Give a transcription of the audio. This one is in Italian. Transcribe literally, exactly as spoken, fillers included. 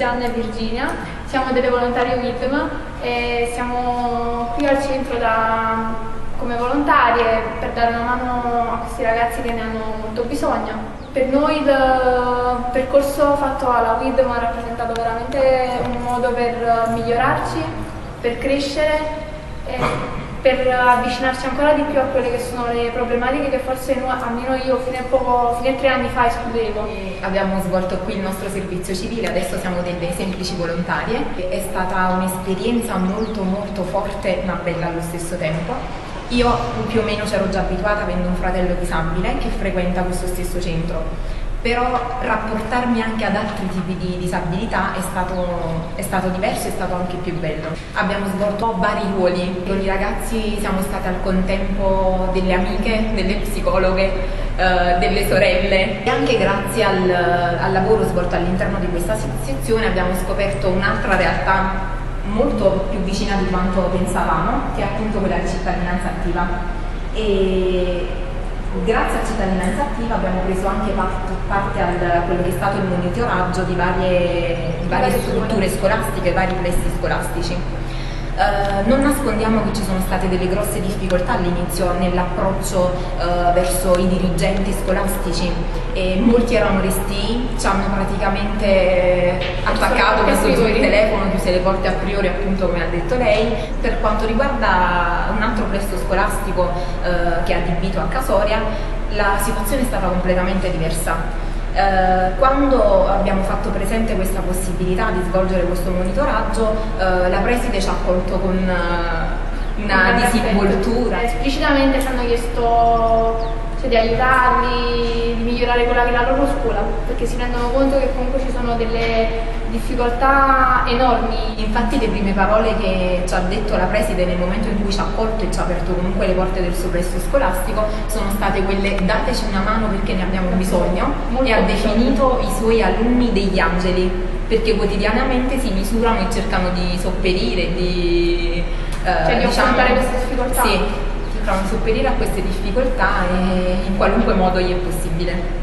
Gianna e Virginia, siamo delle volontarie W I D M e siamo qui al centro da, come volontarie per dare una mano a questi ragazzi che ne hanno molto bisogno. Per noi il percorso fatto alla W I D M ha rappresentato veramente un modo per migliorarci, per crescere e per avvicinarci ancora di più a quelle che sono le problematiche che forse noi, almeno io fino a, poco, fino a tre anni fa escludevo. Abbiamo svolto qui il nostro servizio civile, adesso siamo delle semplici volontarie. È stata un'esperienza molto molto forte ma bella allo stesso tempo. Io più o meno c'ero già abituata avendo un fratello disabile che frequenta questo stesso centro. Però rapportarmi anche ad altri tipi di disabilità è stato, è stato diverso e è stato anche più bello. Abbiamo svolto vari ruoli, con i ragazzi siamo state al contempo delle amiche, delle psicologhe, eh, delle sorelle e anche grazie al, al lavoro svolto all'interno di questa sezione abbiamo scoperto un'altra realtà molto più vicina di quanto pensavamo, che è appunto quella di cittadinanza attiva. E grazie a cittadinanza attiva abbiamo preso anche parte, parte a quello che è stato il monitoraggio di varie, di varie strutture scolastiche, vari plessi scolastici. Uh, non nascondiamo che ci sono state delle grosse difficoltà all'inizio nell'approccio uh, verso i dirigenti scolastici e molti erano restii, ci hanno praticamente attaccato, messo giù il telefono, chiuse le porte a priori, appunto come ha detto lei. Per quanto riguarda un altro plesso scolastico uh, che è adibito a Casoria, la situazione è stata completamente diversa. Uh, quando abbiamo fatto presente questa possibilità di svolgere questo monitoraggio, uh, la preside ci ha accolto con uh, una disinvoltura. Esplicitamente ci hanno chiesto cioè, di aiutarli, di migliorare quella che è la loro scuola, perché si rendono conto che comunque ci sono delle difficoltà enormi. Infatti le prime parole che ci ha detto la preside nel momento in cui ci ha accolto e ci ha aperto comunque le porte del suo plesso scolastico sono state quelle: dateci una mano perché ne abbiamo bisogno. Molto e ha definito i suoi alunni degli angeli, perché quotidianamente si misurano e cercano di sopperire, di, eh, cioè di diciamo, affrontare queste difficoltà. Sì, cercano di sopperire a queste difficoltà e in qualunque modo gli è possibile.